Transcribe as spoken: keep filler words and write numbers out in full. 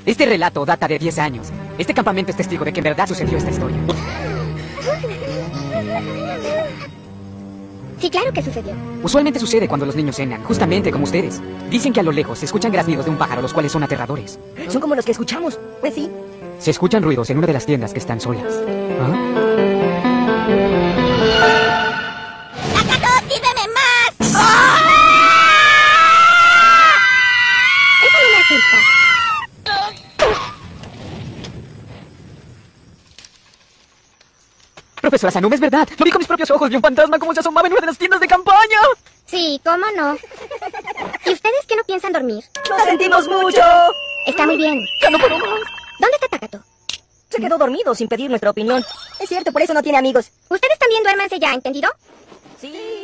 Este relato data de diez años. Este campamento es testigo de que en verdad sucedió esta historia. Sí, claro que sucedió. Usualmente sucede cuando los niños cenan, justamente como ustedes. Dicen que a lo lejos se escuchan graznidos de un pájaro, los cuales son aterradores. Son como los que escuchamos. Pues sí. Se escuchan ruidos en una de las tiendas que están solas. ¿Ah? ¡Takato, sírveme más! ¡Ah! Eso no me asusta. Profesora Sanum, es verdad. Lo vi con mis propios ojos. Vi un fantasma como se asomaba en una de las tiendas de campaña. Sí, ¿cómo no? ¿Y ustedes qué no piensan dormir? ¡Lo sentimos mucho! Está muy bien. Ya no puedo más. ¿Dónde está Takato? Se quedó dormido sin pedir nuestra opinión. Es cierto, por eso no tiene amigos. Ustedes también duérmanse ya, ¿entendido? Sí.